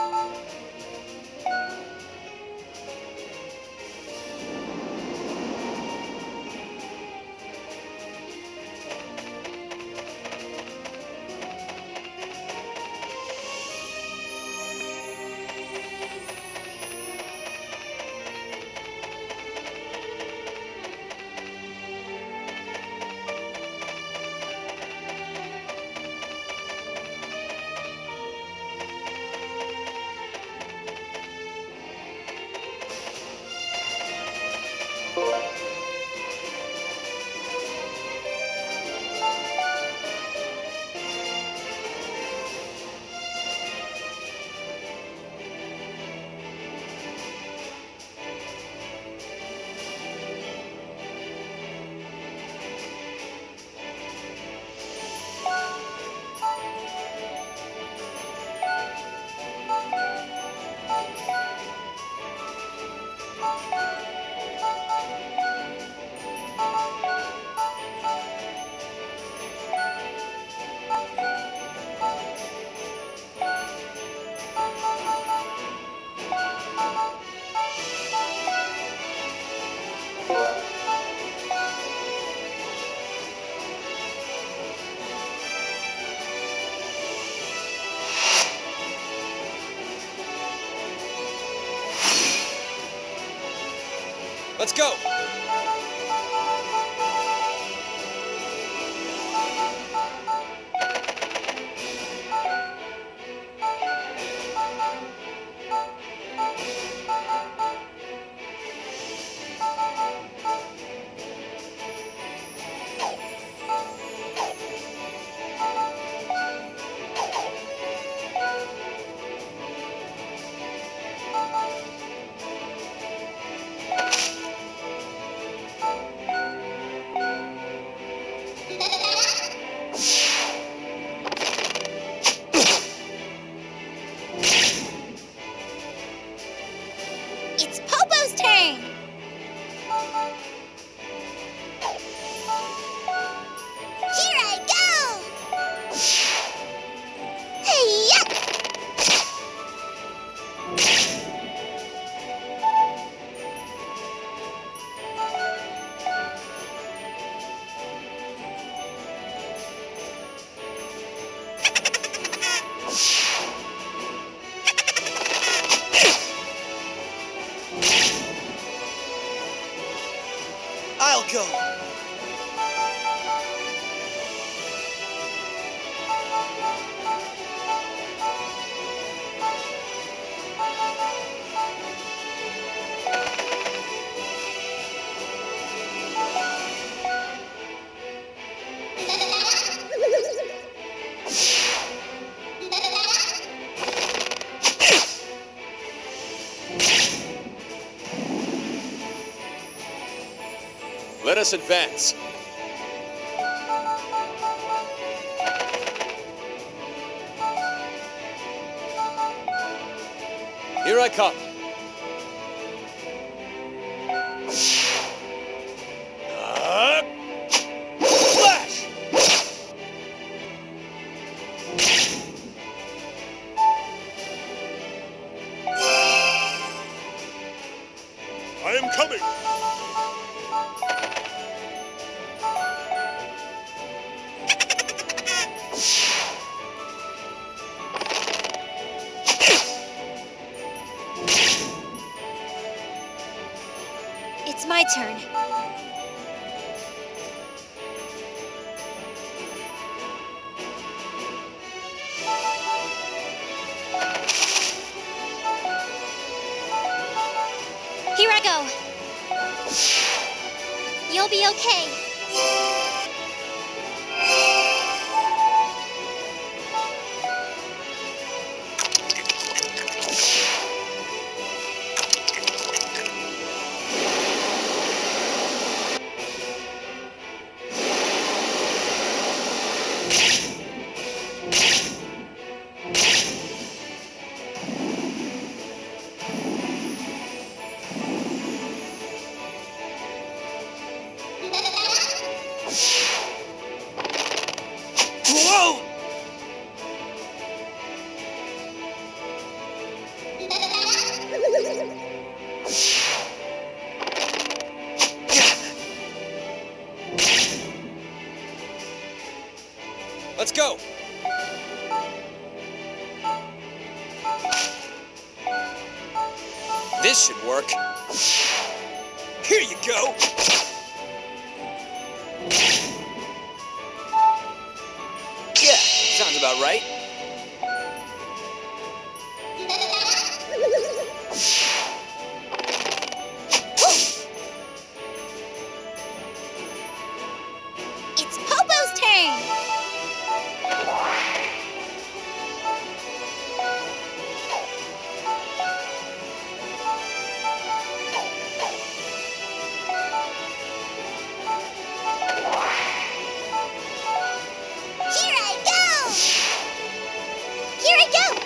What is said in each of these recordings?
Let's go! It's Popo's turn! Here I go! Hey-ya! I'll go! Let us advance. Here I come. Flash! I am coming. It's my turn. Here I go. You'll be okay. Let's go! This should work. Here you go! Yeah, sounds about right. It's Popo's turn! Here I go! Here I go!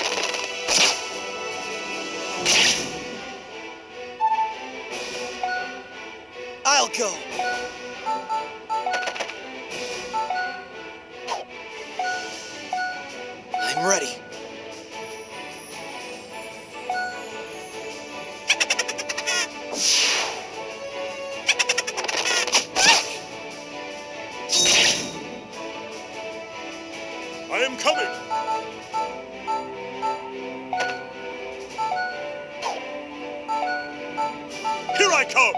I'll go! I'm ready. I am coming! Here I come!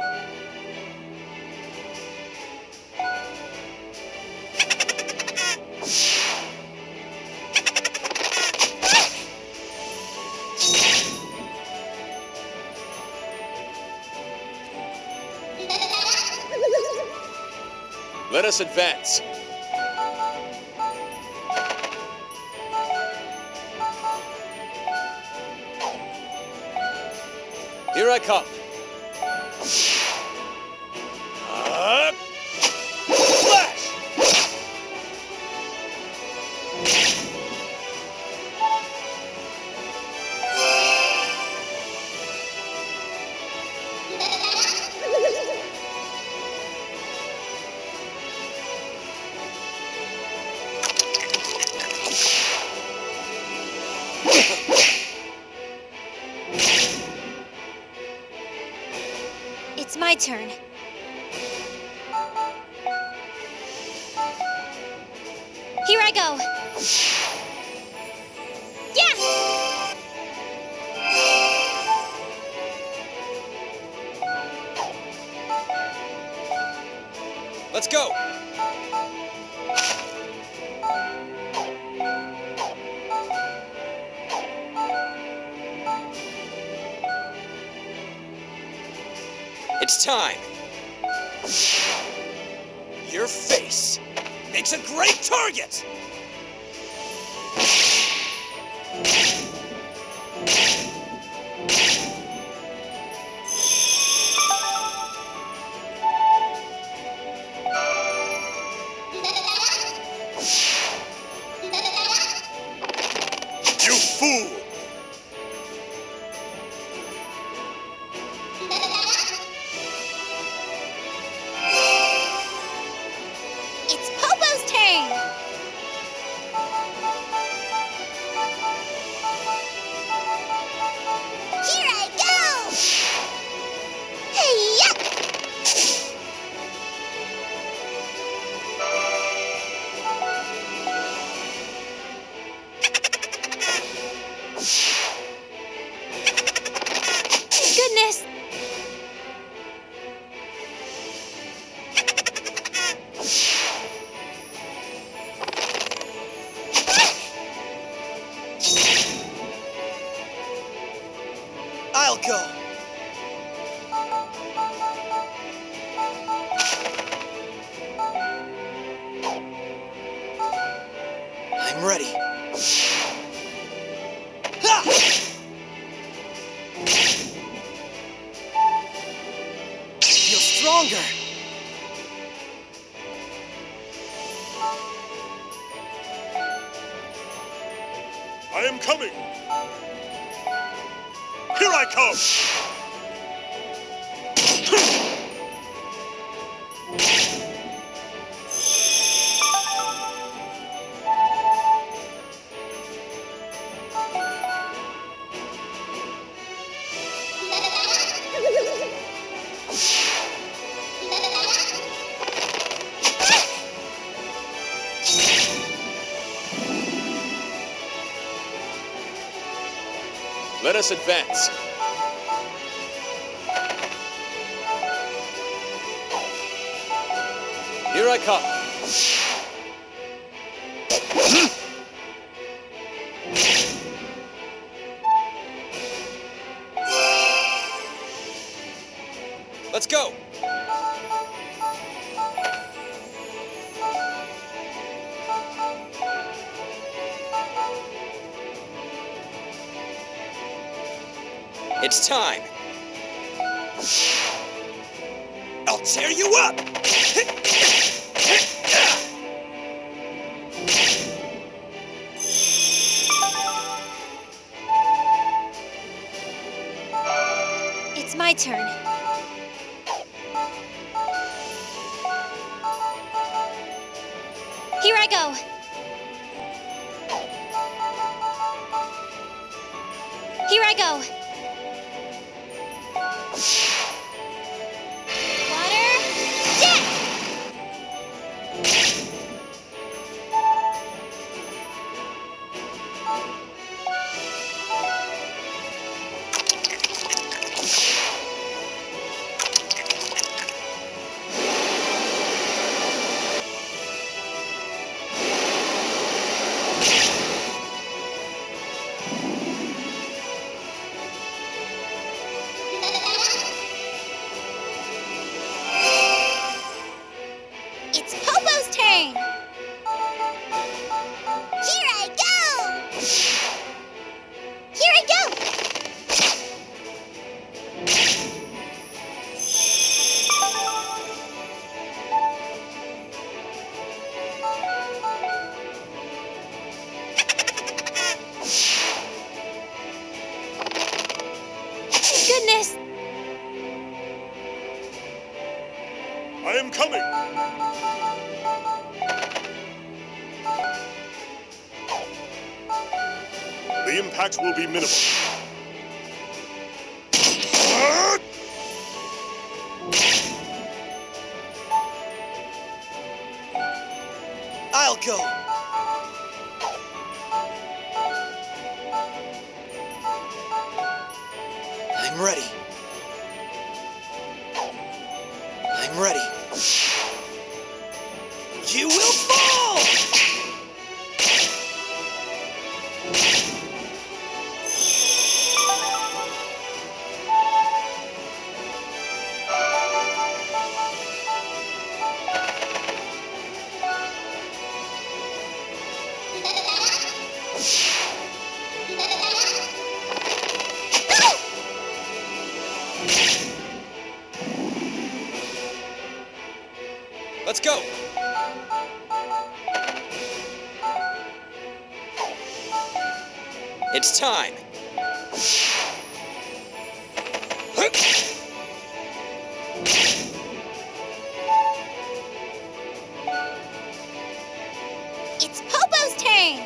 Let us advance. Here I come. Flash! It's my turn. Here I go. Yeah! Let's go! It's time. Your face makes a great target! You fool! It's Popo's turn! Here I go! Hey-ya! Goodness! I'll go! I'm ready. Ha! Feel stronger! I am coming! Here I come! Let us advance. Here I come. Let's go. It's time. I'll tear you up. It's my turn. Here I go. Here I go. Water, jet! It's Popo's turn! Here I go! Here I go! Goodness! I am coming. The impact will be minimal. I'll go. I'm ready. I'm ready. You will fall! Let's go. It's time. It's Popo's turn!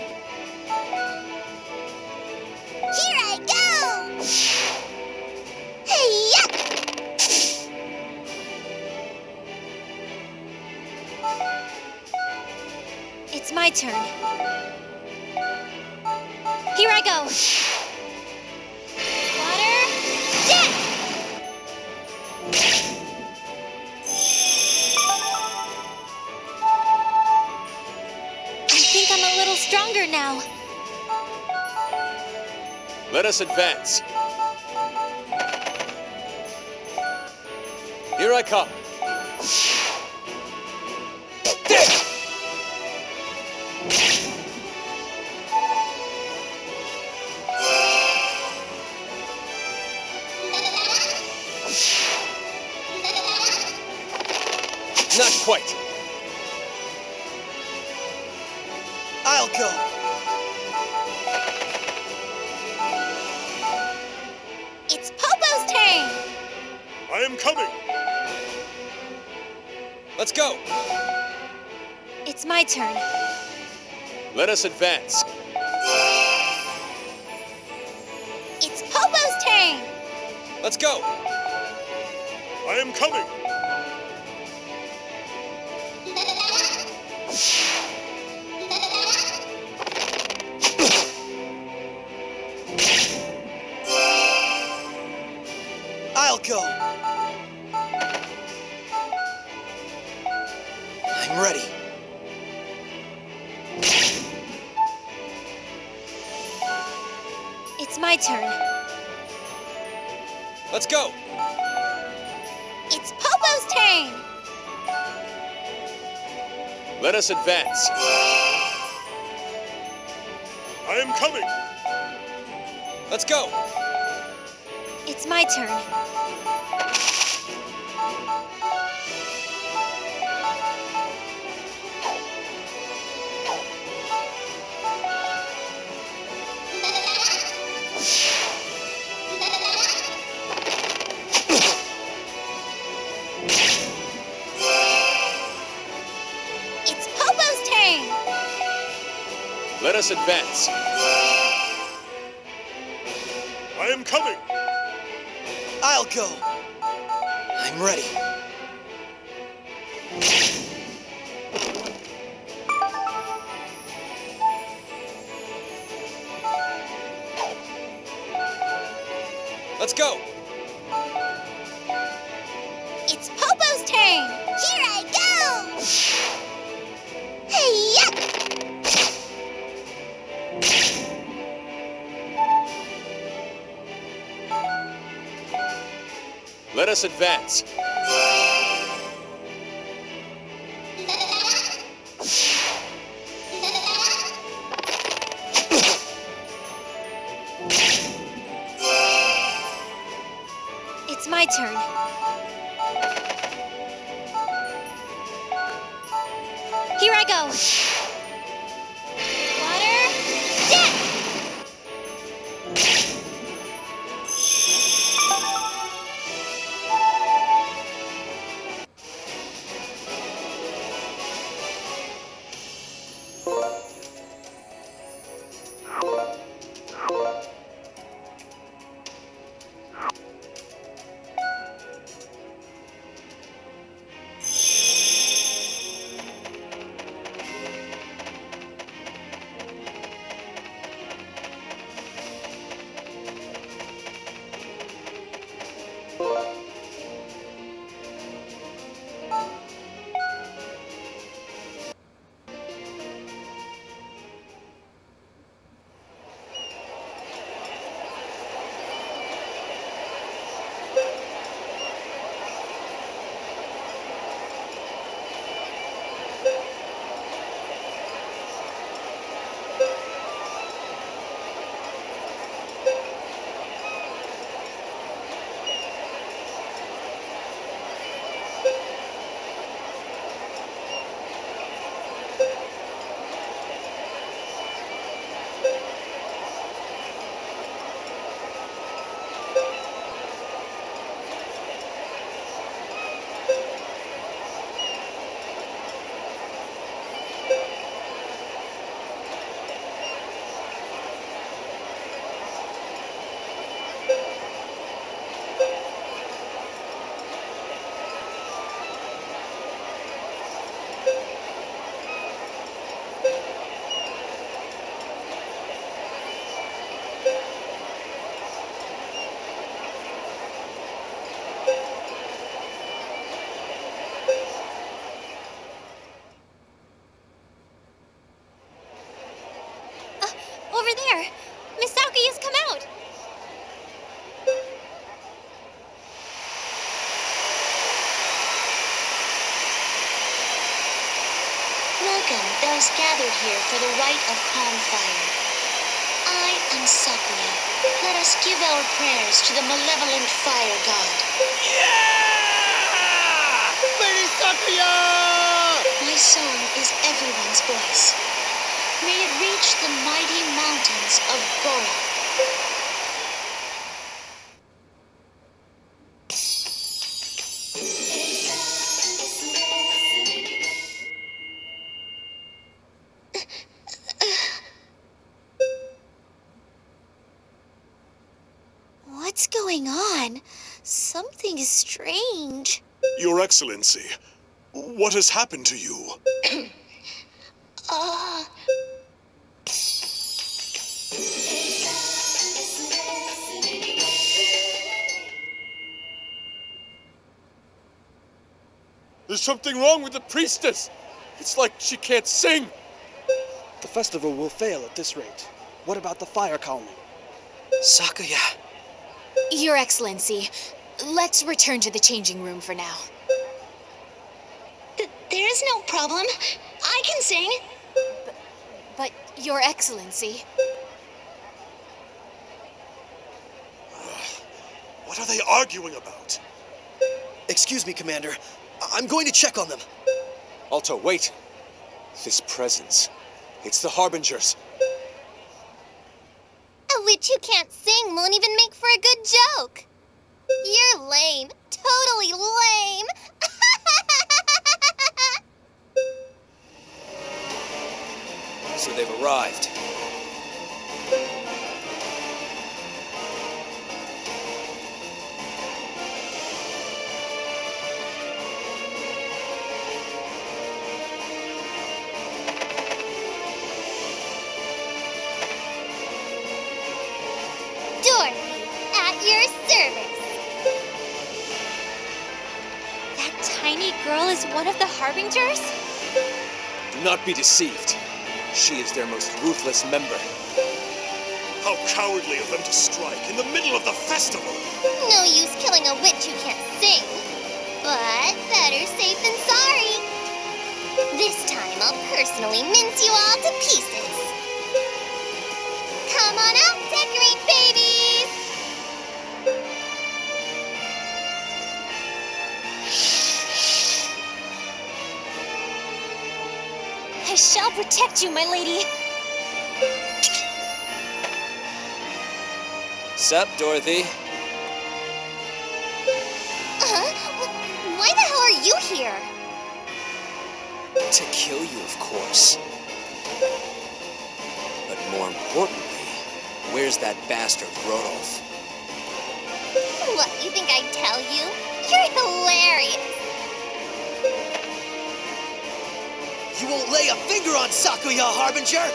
Here I go! Hey-ya! It's my turn. Here I go! Water, jet! I think I'm a little stronger now. Let us advance. Here I come. Not quite. I'll go. It's Popo's turn! I am coming. Let's go. It's my turn. Let us advance. It's Popo's turn! Let's go. I am coming. go. I'm ready. It's my turn. Let's go! It's Popo's turn! Let us advance. I am coming. Let's go! It's my turn. It's Popo's turn! Let us advance. I am coming. I'll go. I'm ready. Let's go! It's Popo's turn! Here I go! Hey-ya! Let us advance. It's my turn. Here I go. Water, death! Over there! Misaki has come out! Welcome those gathered here for the rite of calm fire. I am Sakuya. Let us give our prayers to the malevolent fire god. Yeah! Lady Sakuya! My song is everyone's voice. May it reach the mighty mountains of Gora. What's going on? Something is strange. Your Excellency, what has happened to you? something wrong with the priestess. It's like she can't sing. The festival will fail at this rate. What about the fire colony? Sakuya. Your Excellency, let's return to the changing room for now. There's no problem. I can sing. But Your Excellency... What are they arguing about? Excuse me, Commander. I'm going to check on them. Alto, wait. This presence. It's the Harbingers. A witch who can't sing won't even make for a good joke. You're lame. Totally lame. So they've arrived. Dorothy, at your service. That tiny girl is one of the Harbingers? Do not be deceived. She is their most ruthless member. How cowardly of them to strike in the middle of the festival! No use killing a witch who can't sing. But better safe than sorry. This time I'll personally mince you all to pieces. Come on out, decorate babies! I shall protect you, my lady. Sup, Dorothy? Why the hell are you here? To kill you, of course. But more importantly, where's that bastard Rodolph? What, you think I'd tell you? You're hilarious. You won't lay a finger on Sakuya, Harbinger!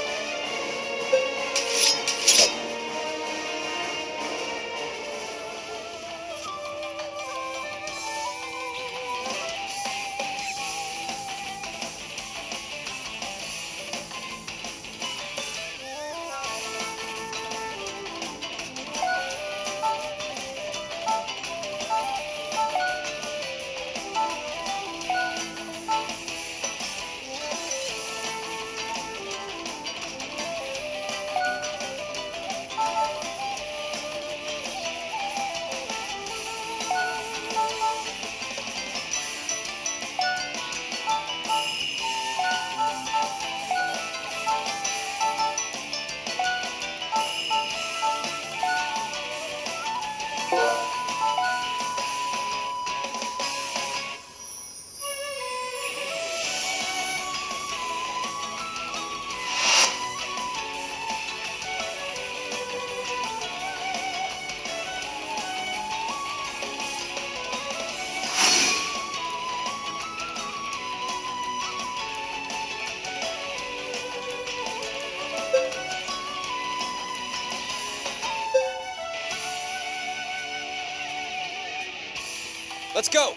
Let's go!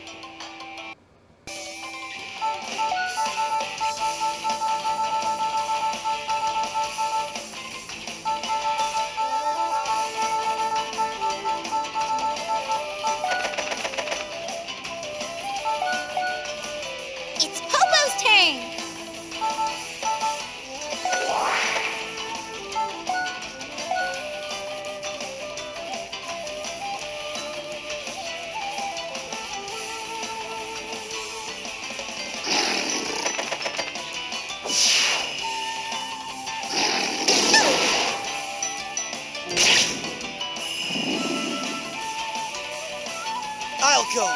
It's Popo's turn! I'll go!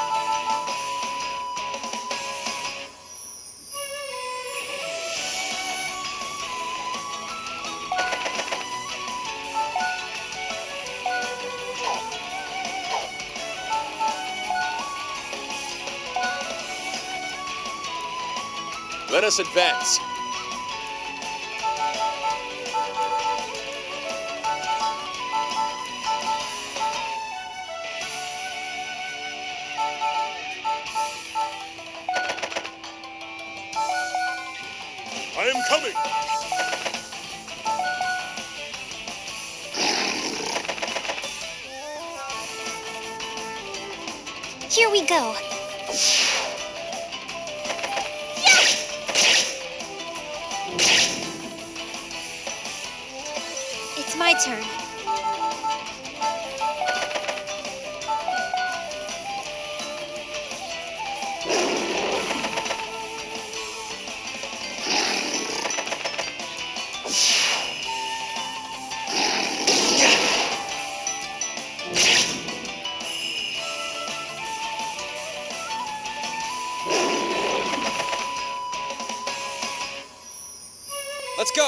Let us advance. I am coming! Here we go. It's my turn. Let's go!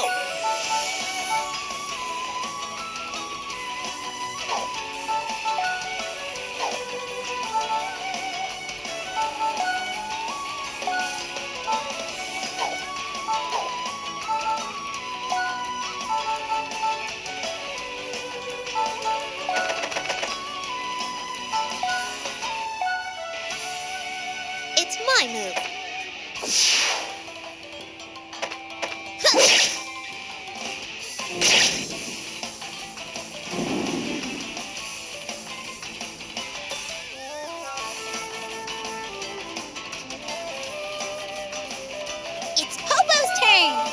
It's my move. It's Popo's turn!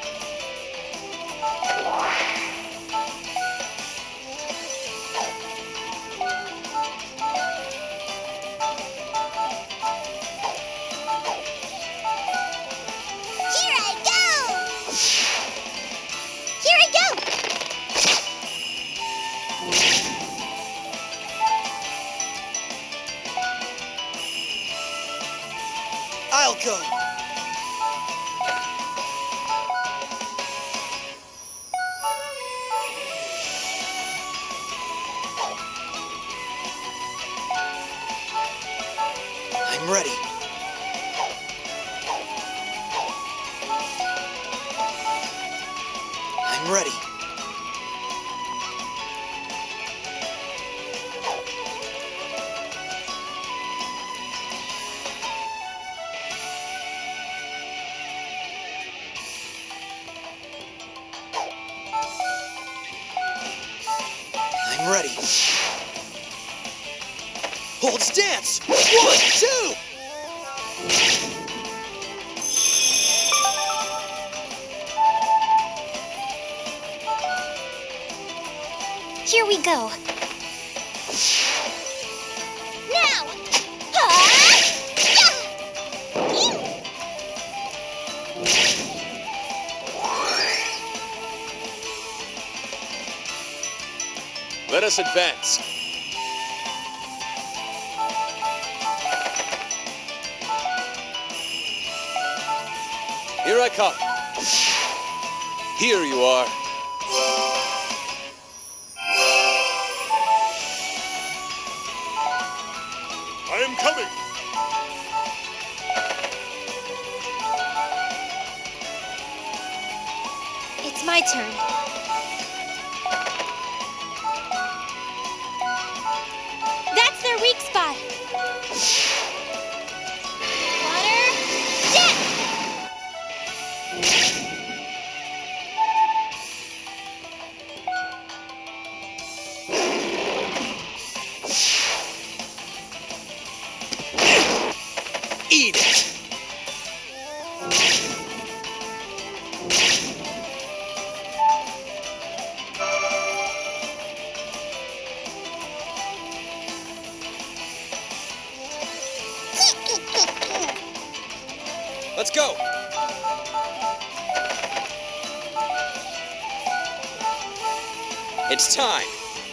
Here I go! Here I go! I'll go. I'm ready. I'm ready. I'm ready. Hold stance! 1, 2! Here we go. Now! Ah! Yeah! Ew! Let us advance. Here I come. Here you are. I am coming! It's my turn. That's their weak spot. Water, jet! Eat it! Let's go! It's time!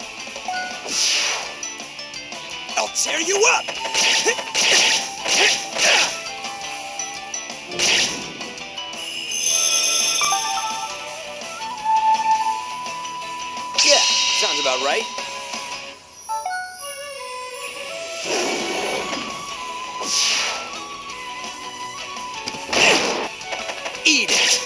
I'll tear you up! Yeah, sounds about right. Eat it!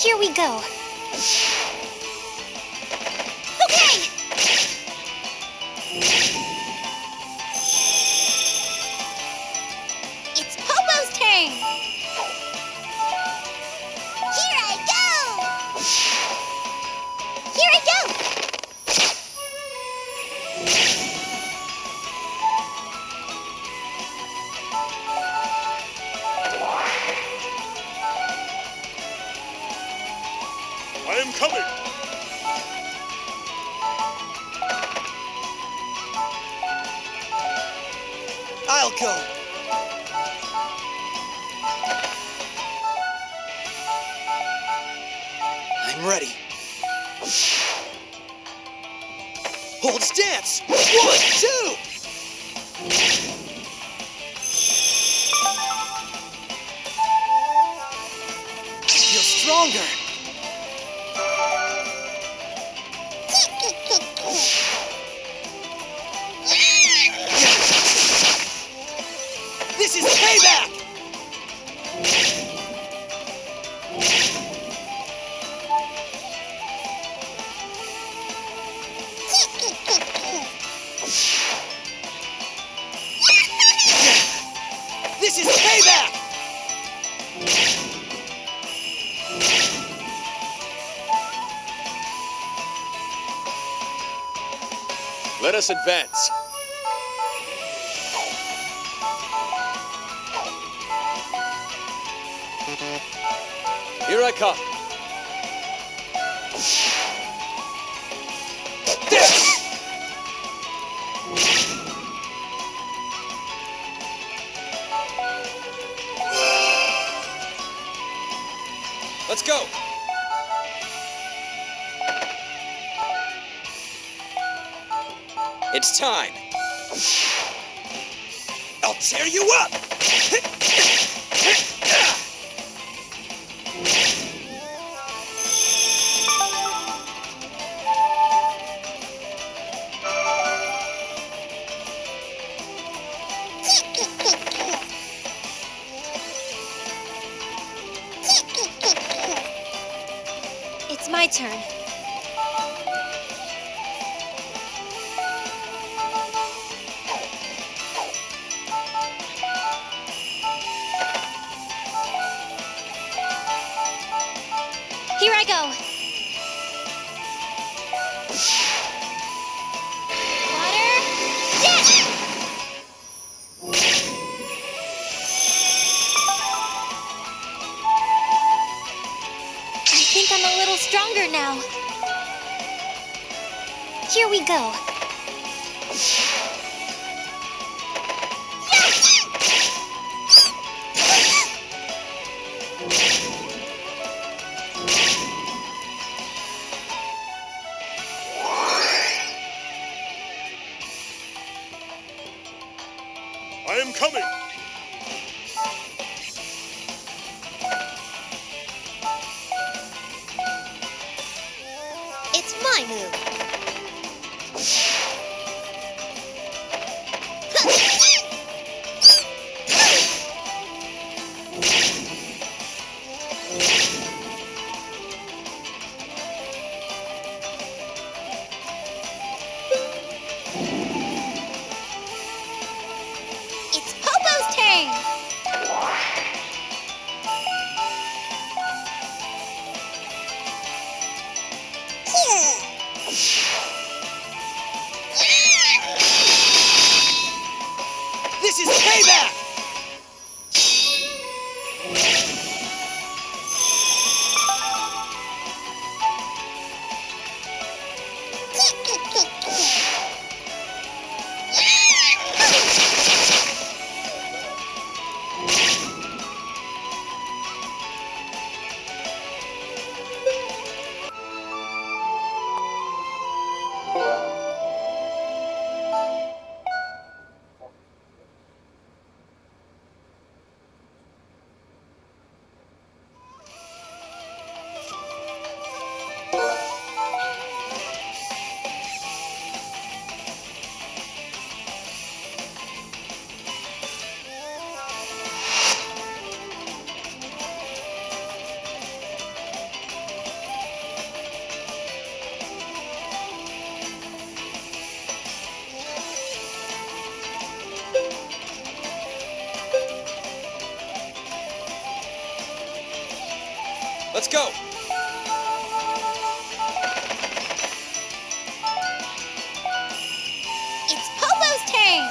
Here we go. Okay! It's Popo's turn! Here I go! Here I go! I am coming! I'll go. I'm ready. Hold stance! 1, 2! Feel stronger! This is payback! This is payback! Let us advance. Here I come. Let's go. It's time. I'll tear you up! It's my turn. Here I go. Water, jet! I think I'm a little stronger now. Here we go. I am coming! It's my move. It's Popo's turn! This is payback! Let's go! It's Popo's turn!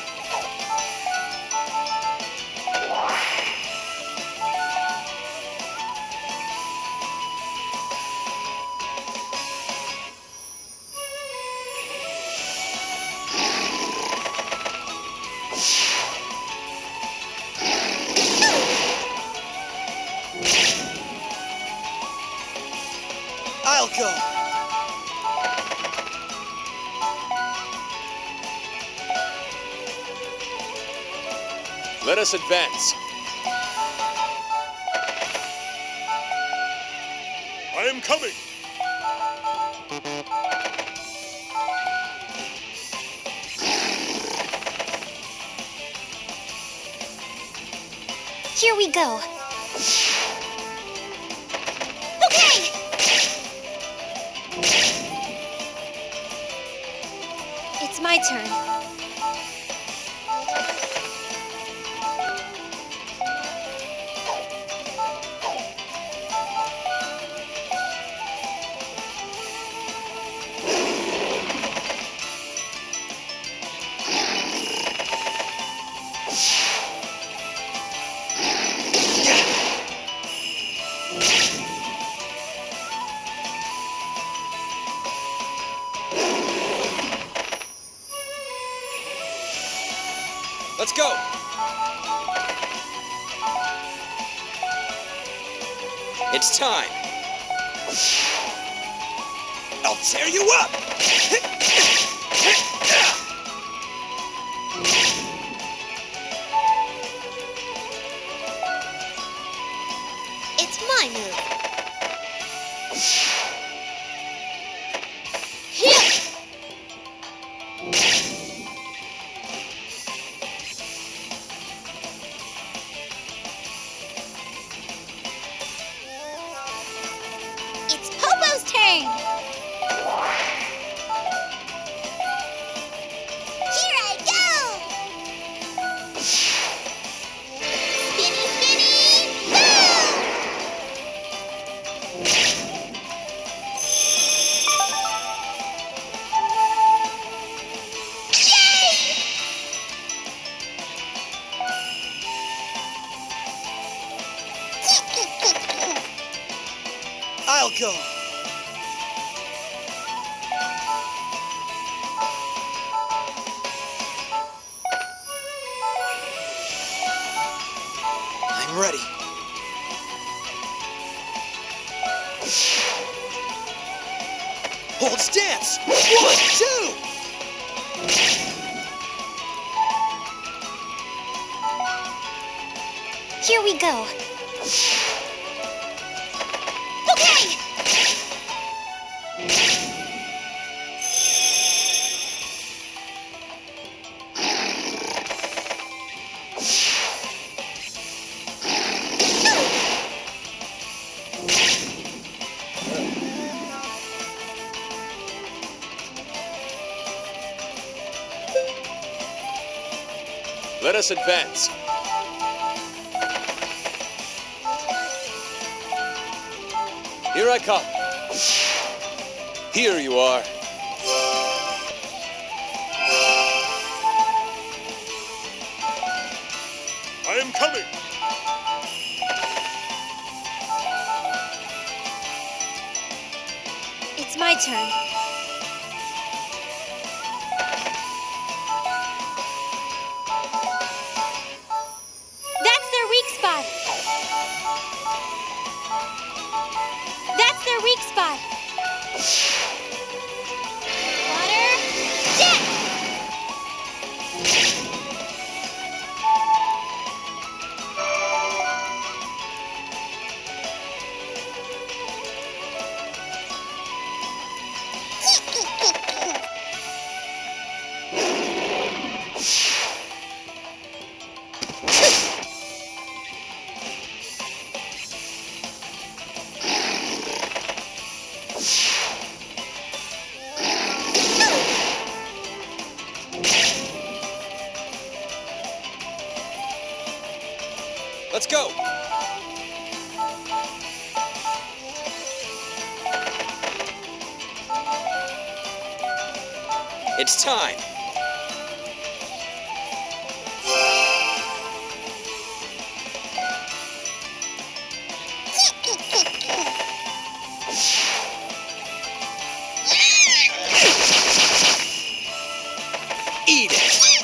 I'll go. Let us advance. I am coming. Here we go. Okay! It's my turn. Let's go! It's time! I'll tear you up! It's my move. It's Popo's turn! Here I go! Spinny, spinny, boom! Yay! I'll go. I'm ready. Hold stance! 1, 2! Here we go. Okay! Let us advance. Here I come. Here you are. I am coming. It's my turn. That's their weak spot. That's their weak spot. Water, jet! Let's go! It's time. Eat it!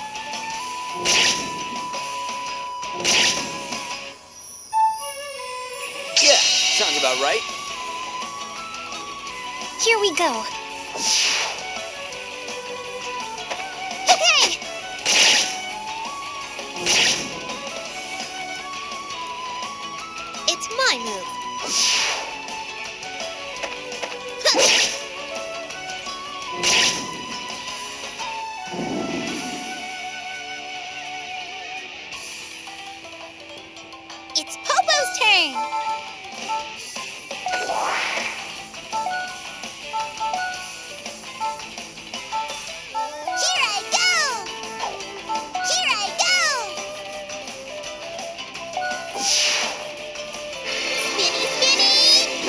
Yeah, sounds about right. Here we go. Okay! It's my move. It's Popo's turn! Here I go! Here I go! Spinny, spinny!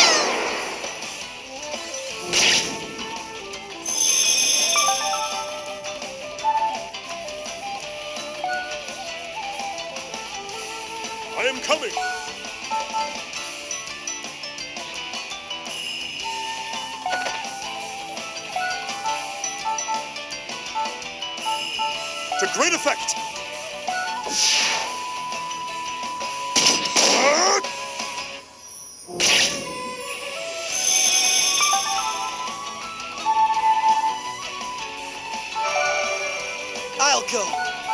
I am coming! To great effect! I'll go.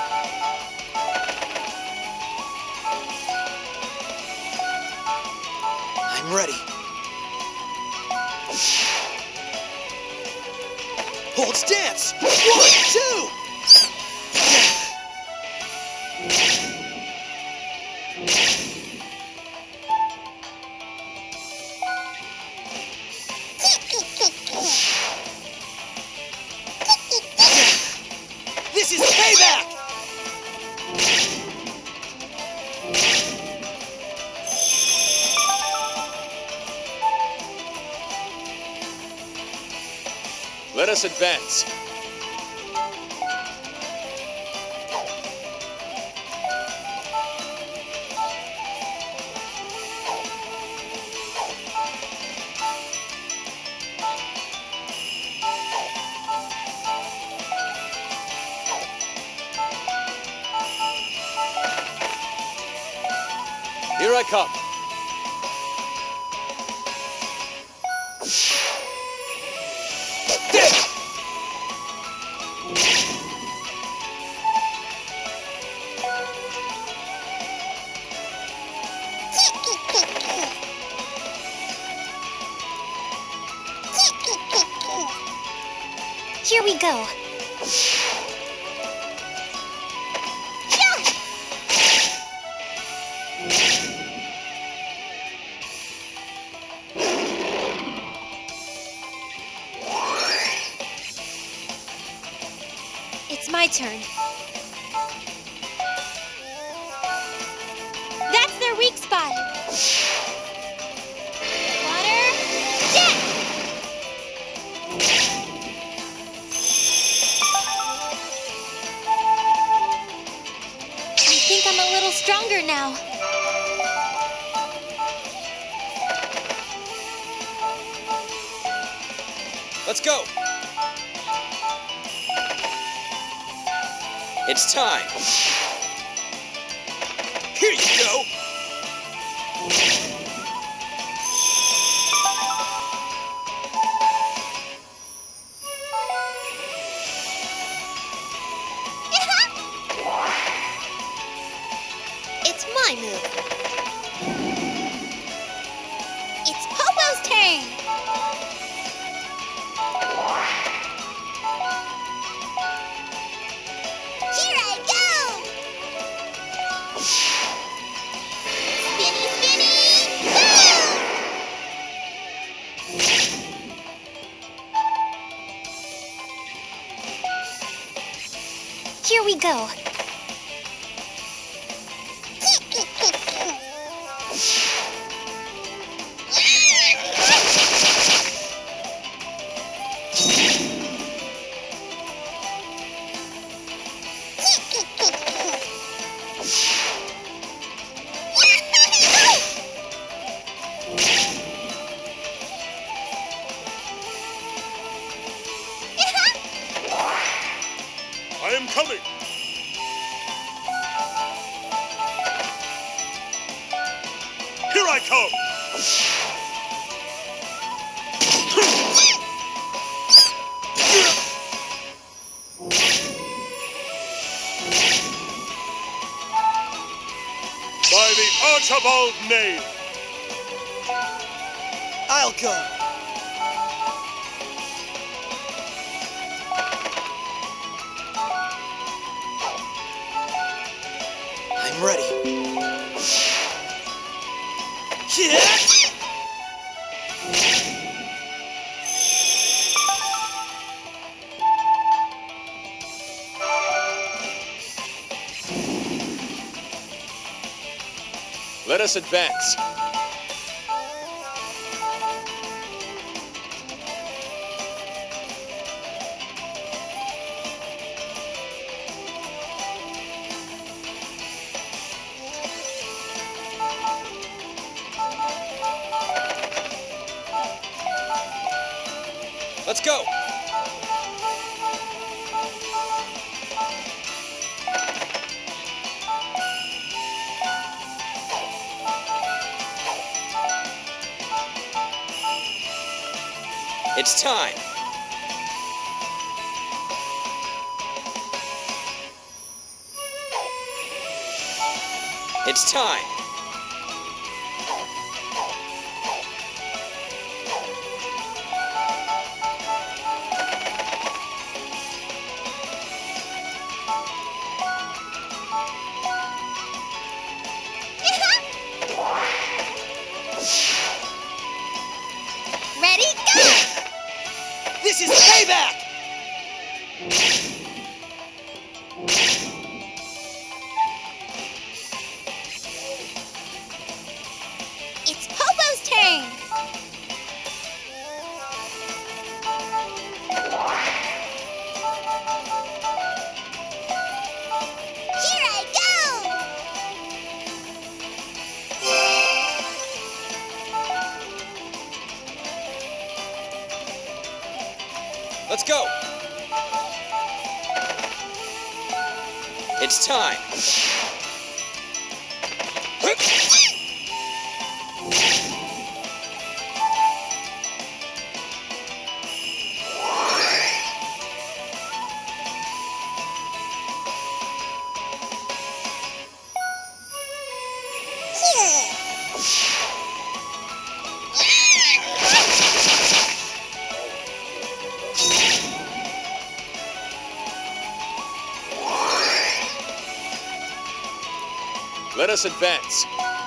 I'm ready. Hold stance! 1, 2! This is payback! Let us advance. Here I come. Here we go. It's my turn. That's their weak spot. Water jet! I think I'm a little stronger now. Let's go. It's time. Here you go. It's my move. It's Popo's turn. Here I go. Spinny, spinny, boom! Here we go. I come! By the Archibald name! I'll go. I'm ready. Let us advance. Let's go! It's time! It's time! Ready, go! This is payback! It's Popo's turn! Here I go! Let's go! It's time! Let us advance.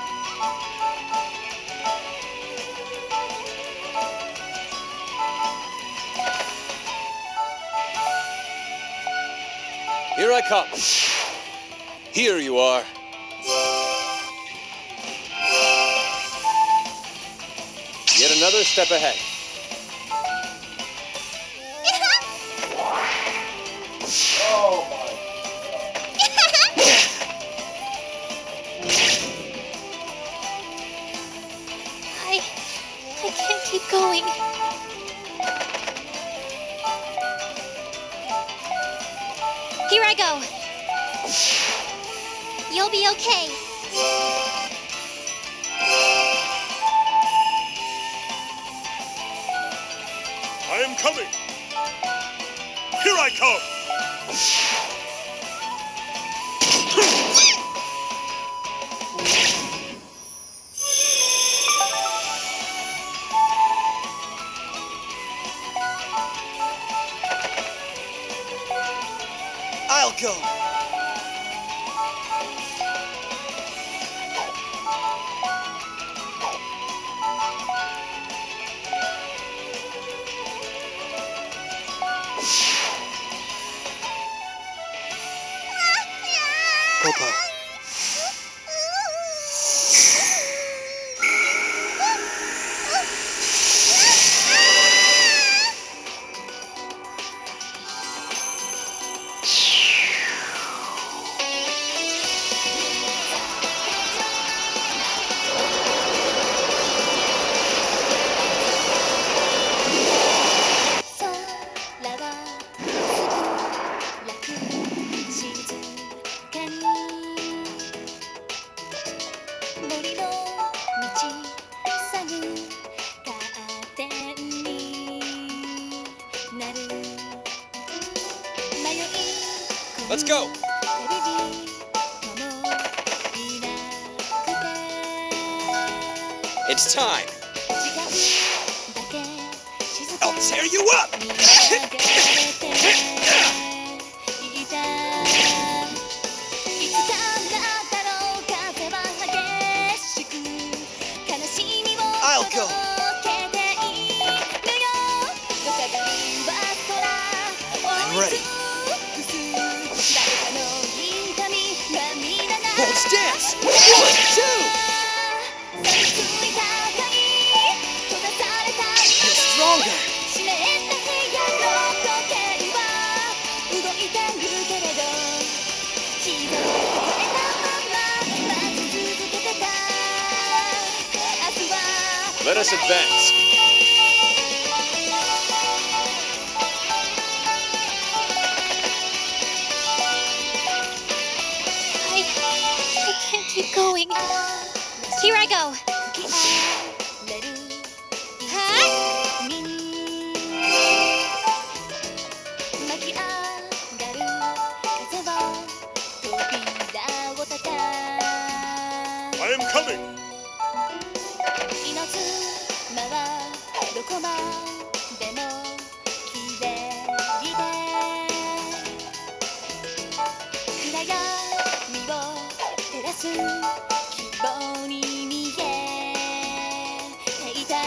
Here I come. Here you are. Yet another step ahead. I can't keep going. Here I go. You'll be okay. I am coming! Here I come! I'll go. Popo. Let's go! It's time! I'll tear you up! I'll go. I'm ready. Let's dance! 1, 2! You're stronger! Let us advance. I can't keep going. Here I go. I am coming! どこまでもきれいで暗闇を照らす希望に見えていた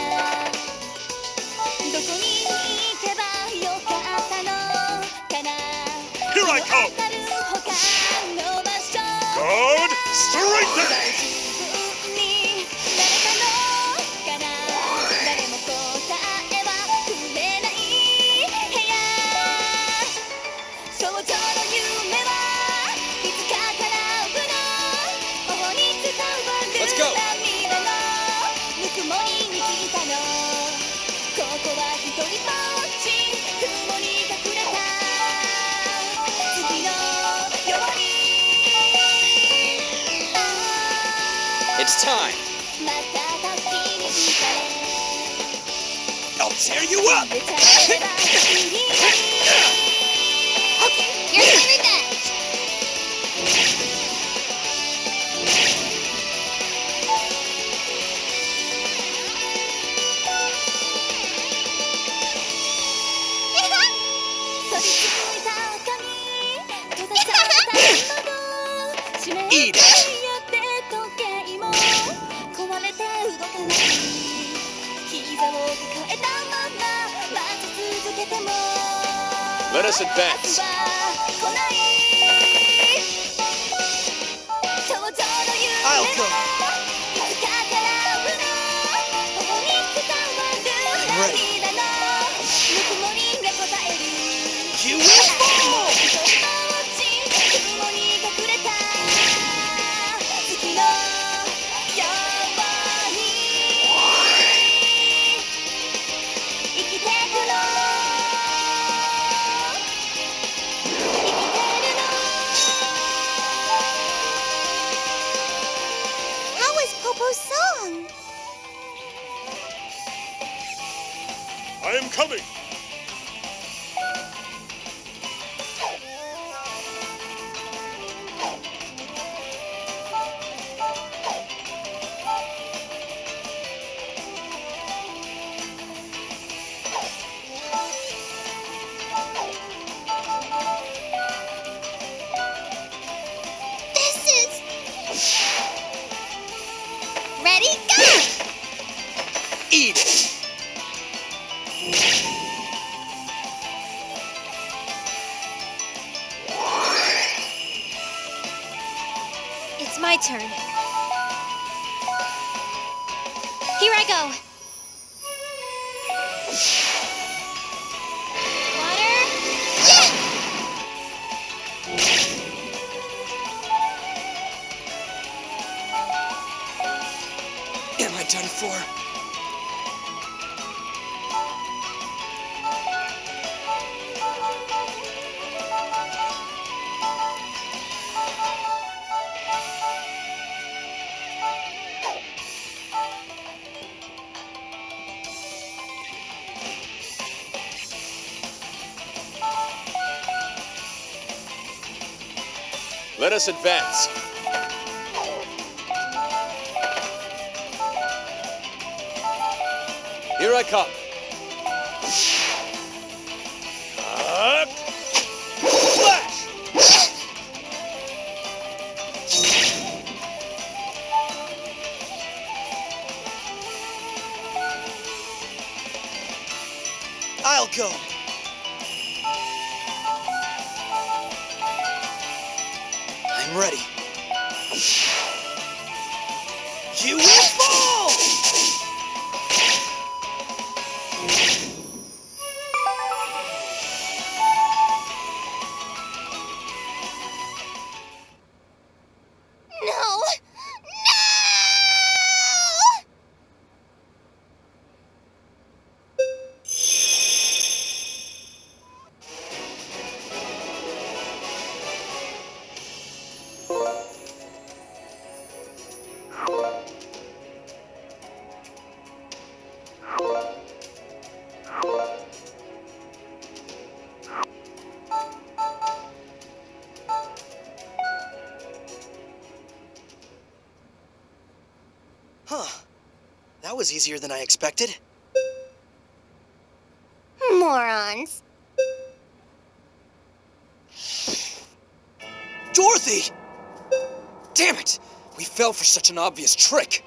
どこに行けばよかったのかな Here I come! 渡る他の場所 God, strengthen! It's time! I'll tear you up! Here's my revenge! Eat it! Let us advance. I'll go. I'm ready. You will fall! Song. I am coming! Ready, go! Eat it! It's my turn. Here I go. Water. Yeah! Am I done for? Let us advance. Here I come. Flash! I'll go. I'm ready. You will fall! No! No! Huh. That was easier than I expected. Morons. Dorothy! Damn it! We fell for such an obvious trick.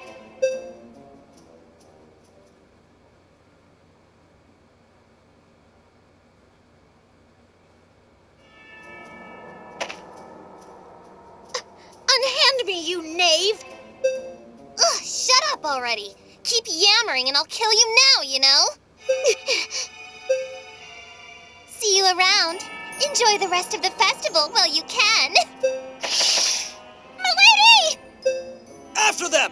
Unhand me, you knave! Ugh, shut up already. Keep yammering and I'll kill you now, you know? See you around. Enjoy the rest of the festival while you can. Milady! After them!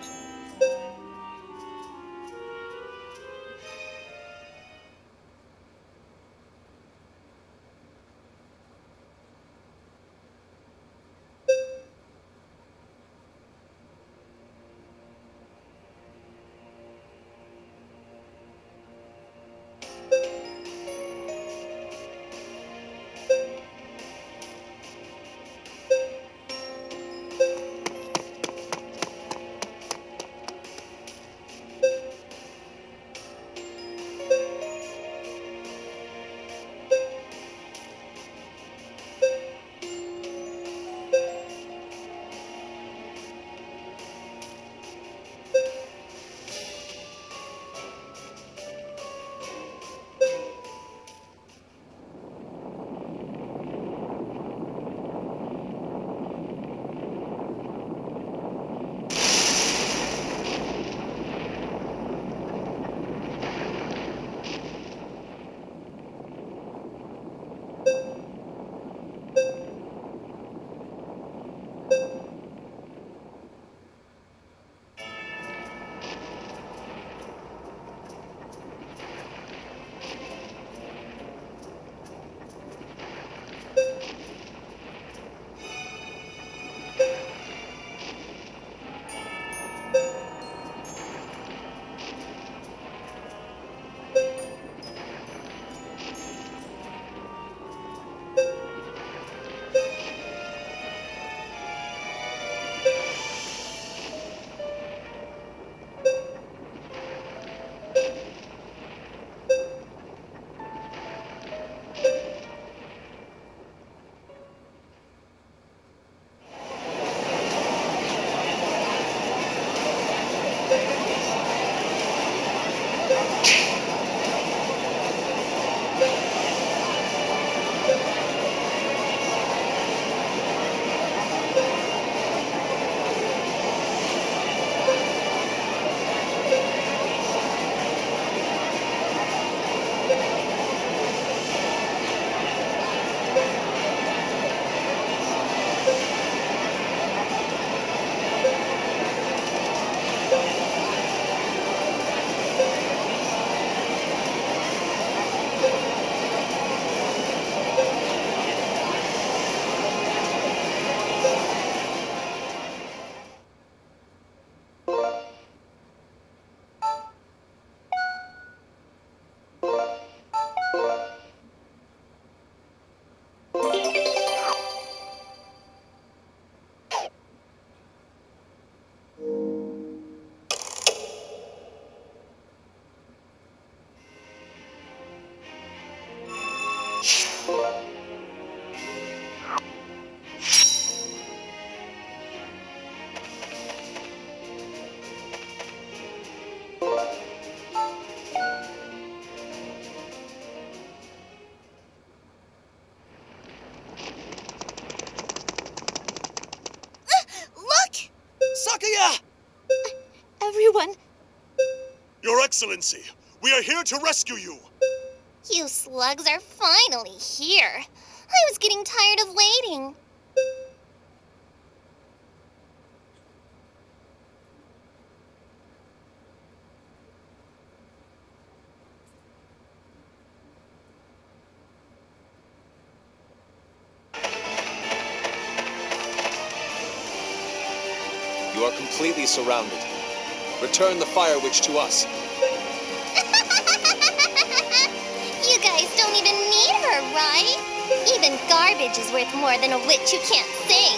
Excellency! We are here to rescue you! You slugs are finally here. I was getting tired of waiting. You are completely surrounded. Return the Fire Witch to us. You guys don't even need her, right? Even garbage is worth more than a witch who can't sing.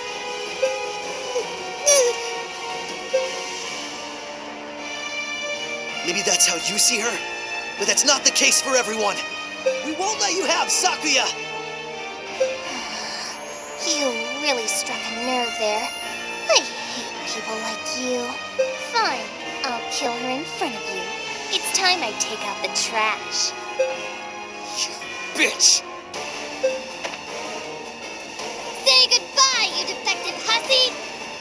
Maybe that's how you see her? But that's not the case for everyone. We won't let you have Sakuya! You really struck a nerve there. I hate people like you. Fine, I'll kill her in front of you. It's time I take out the trash. You bitch! Say goodbye, you defective hussy!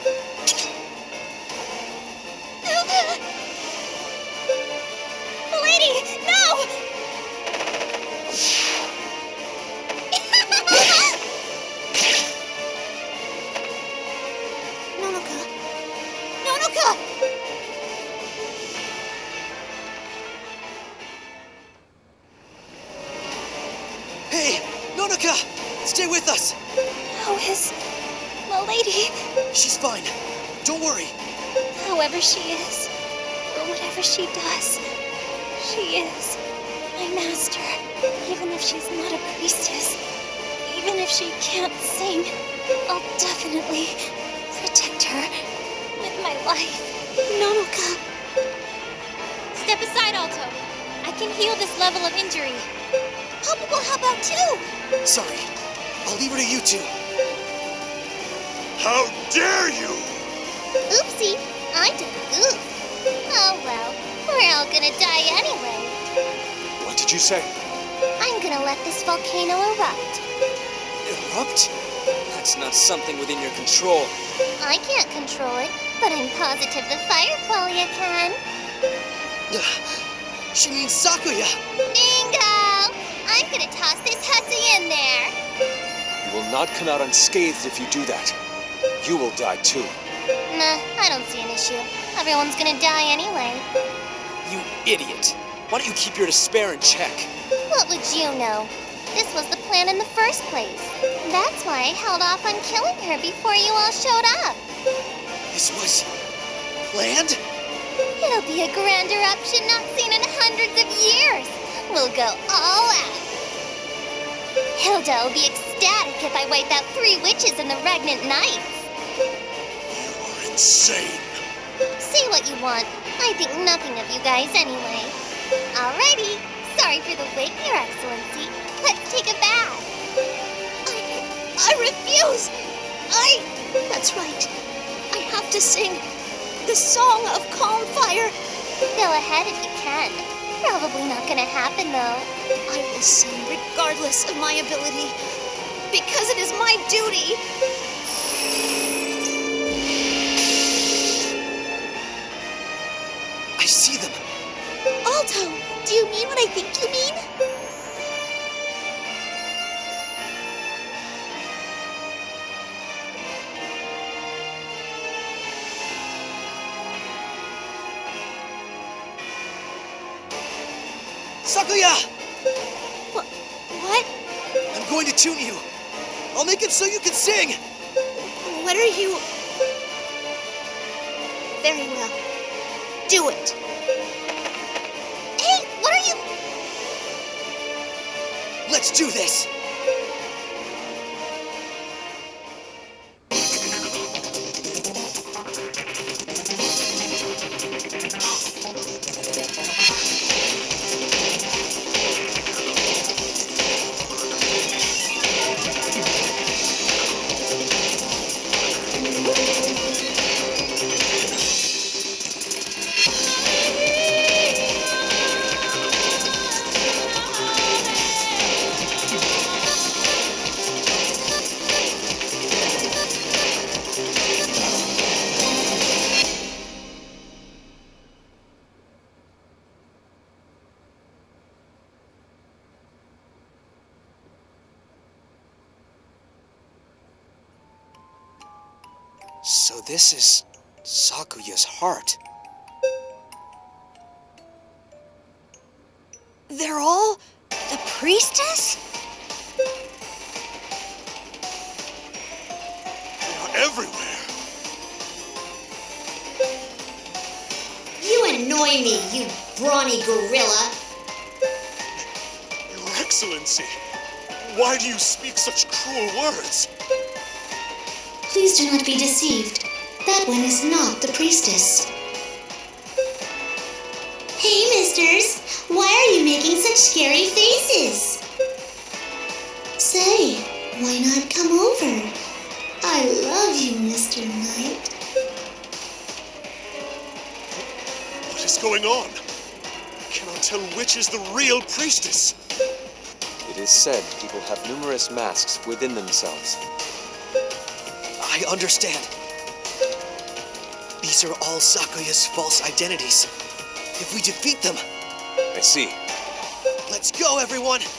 Lady, no! Nonoka! Nonoka! Hey, Nonoka! Stay with us! How is my lady? She's fine. Don't worry. However she is, or whatever she does, she is my master. Even if she's not a priestess, even if she can't sing, I'll definitely protect her with my life. Nonoka. Step aside, Alto. I can heal this level of injury. Papa will help out too. Sorry. I'll leave her to you two. How dare you! Oopsie, I took a goof. Oh well, we're all gonna die anyway. What did you say? I'm gonna let this volcano erupt. Erupt? That's not something within your control. I can't control it, but I'm positive the fire qualia can. She means Sakuya! Bingo! I'm gonna toss this hussy in there. You will not come out unscathed if you do that. You will die too. Nah, I don't see an issue. Everyone's gonna die anyway. You idiot! Why don't you keep your despair in check? What would you know? This was the plan in the first place. That's why I held off on killing her before you all showed up. This was planned? It'll be a grand eruption not seen in hundreds of years. We'll go all out. Hilda will be ecstatic if I wipe out 3 witches in the regnant nights. You are insane. Say what you want. I think nothing of you guys anyway. Alrighty. Sorry for the wait, Your Excellency. Let's take a bath. I refuse! That's right. I have to sing the Song of Calm Fire. Go ahead if you can. Probably not gonna happen, though. I will sing regardless of my ability, because it is my duty. I see them. Alto, do you mean what I think you mean? Sakuya! What? I'm going to tune you. I'll make it so you can sing. What are you... Very well. Do it. Hey, what are you... Let's do this. So this is Sakuya's heart. They're all the priestess? They are everywhere. You annoy me, you brawny gorilla. Your Excellency, why do you speak such cruel words? Please do not be deceived. That one is not the priestess. Hey, misters. Why are you making such scary faces? Say, why not come over? I love you, Mr. Knight. What is going on? I cannot tell which is the real priestess. It is said people have numerous masks within themselves. I understand. These are all Sakuya's false identities. If we defeat them... I see. Let's go, everyone!